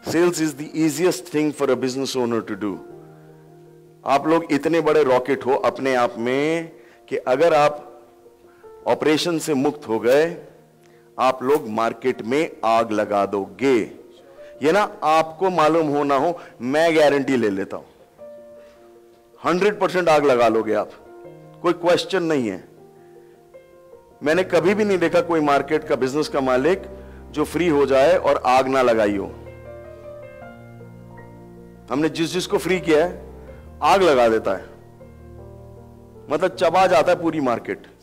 Sales is the easiest thing for a business owner to do. आप लोग इतने बड़े रॉकेट हो अपने आप में कि अगर आप ऑपरेशन से मुक्त हो गए, आप लोग मार्केट में आग लगा दोगे। ये ना आपको मालूम हो ना हो, मैं गारंटी ले लेता हूं 100% आग लगा लोगे आप, कोई क्वेश्चन नहीं है। मैंने कभी भी नहीं देखा कोई मार्केट का बिजनेस का मालिक जो फ्री हो जाए और आग ना लगाई हो। हमने जिस जिसको फ्री किया है आग लगा देता है, मतलब चबा जाता है पूरी मार्केट।